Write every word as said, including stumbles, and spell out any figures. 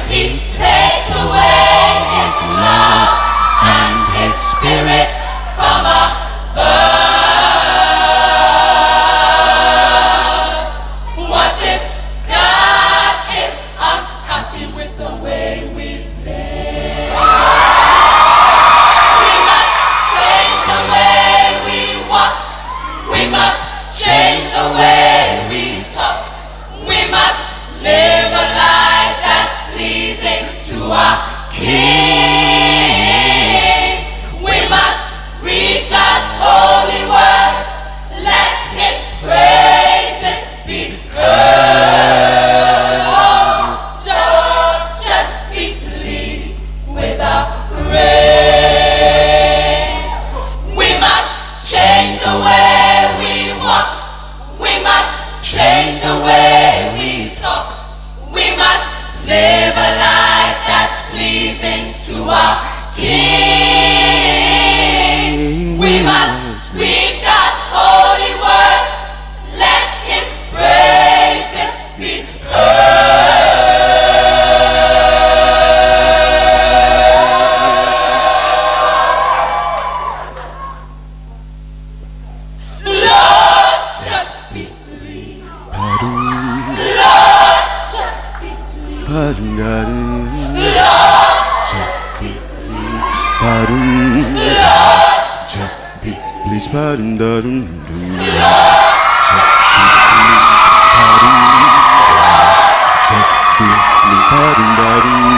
He takes away His love and His Spirit from above. What if God is unhappy with the way we live? We must change the way we walk. We must change the way we talk. We must live a life that's pleasing to our King. We must read God's holy word. Let His praises be heard. Oh, just, just be pleased with our praise. We must change the way we walk. We must change the way we talk. We must live a life that's pleasing to our King. We must read God's holy word. Let His praises be Lord, just be pleased. Lord, just be pleased. Lord, just be pleased. Lord, Just be please pardon, pardon, Lord, just be please pardon, pardon.